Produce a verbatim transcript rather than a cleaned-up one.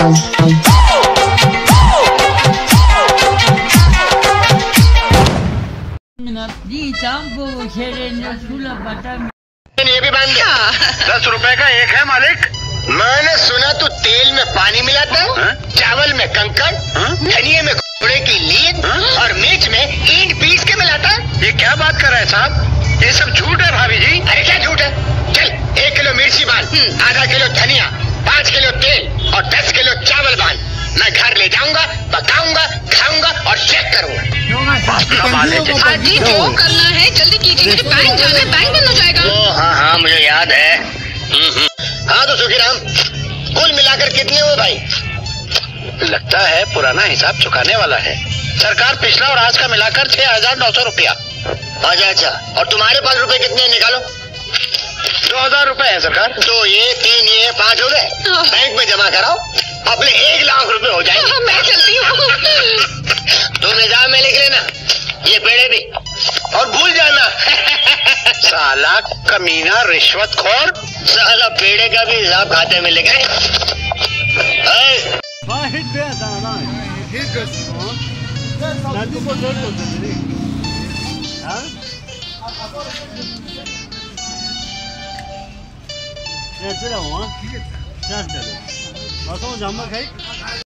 ये भी बांध दे। दस रुपए का एक है मालिक। मैंने सुना तू तेल में पानी मिलाता है, चावल में कंकड़, धनिये में घोड़े की लीद और मिर्च में ईंट पीस के मिलाता है। ये क्या बात कर रहे हैं साहब? ये सब झूठ है भाभी जी। अरे क्या झूठ है? चल एक किलो मिर्ची बांध, आधा किलो धनिया, पाँच किलो तेल और दस किलो चावल बांध। मैं घर ले जाऊंगा, पकाऊंगा, खाऊंगा और चेक करूंगा। आजी जो करना है जल्दी कीजिए, मुझे बैंक जाना है, बैंक बंद हो जाएगा। ओ हाँ हाँ मुझे याद है। हाँ तो सुखीराम, कुल मिलाकर कितने हुए भाई? लगता है पुराना हिसाब चुकाने वाला है। सरकार पिछला और आज का मिलाकर छह हजार नौ सौ रुपया। अच्छा अच्छा, और तुम्हारे पास रुपए कितने निकालो? दो हजार रुपए है सरकार। तो ये तीन ये पाँच हो गए, बैंक में जमा कराओ, अपने एक लाख रुपए हो जाएंगे। हाँ, मैं चलती हूँ। तुम निजाम में लिख लेना ये पेड़े भी, और भूल जाना। साला कमीना रिश्वतखोर, साला पेड़े का भी हिसाब खाते में लिखे। चलो चलो, जामा खाई।